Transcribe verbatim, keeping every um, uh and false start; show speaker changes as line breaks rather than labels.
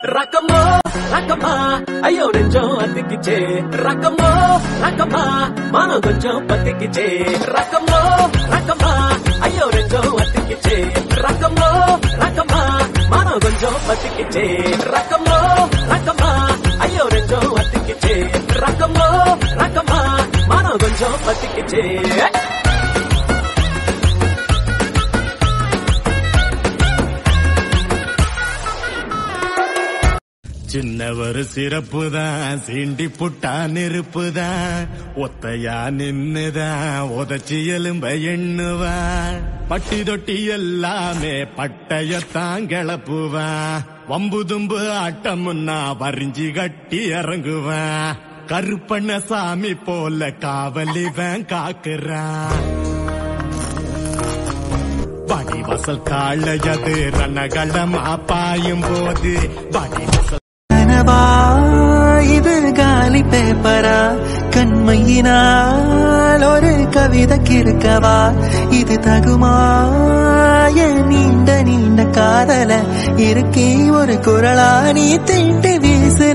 ரக்கமோ ரக்கமா ஐயோ நெஞ்சம் அத்திக்கிச்சே ரக்கமோ ரக்கமா மனம் கொஞ்சம் பத்திக்கிச்சே ரக்கமோ ரக்கமா ஐயோ நெஞ்சம் அத்திக்கிச்சே ரக்கமோ ரக்கமா மனம் கொஞ்சம் பத்திக்கிச்சே ரக்கமோ ரக்கமா ஐயோ நெஞ்சம் அத்திக்கிச்சே ரக்கமோ ரக்கமா மனம் கொஞ்சம் பத்திக்கிச்சே
சின்னவர் சிறப்புதான் சீண்டி புட்டா நெருப்புதான் ஒத்தையா நின்னுதான் உதச்சி எலும்ப எண்ணுவான் பட்டி தொட்டி எல்லாமே பட்டயத்தான் கிளப்புவான் வம்பு தும்பு ஆட்டமுன்னா வரிஞ்சி கட்டி இறங்குவான் கருப்பண்ண சாமி போல காவலிவன் காக்குறான் படி வசல் காளையது ரணகளமா பாயும் போது படி வசல்
இது காலி பேப்பரா கண்மையினால் ஒரு கவிதை கிறுக்கவா இது தகுமா நீண்ட நீண்ட காதல இருக்கே ஒரு குரலா நீ தீண்டு வீசு